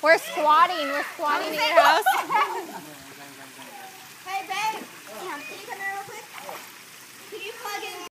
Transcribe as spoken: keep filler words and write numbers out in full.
We're squatting. We're squatting in your house. Hey, babe. Can you come here real quick? Can you plug in?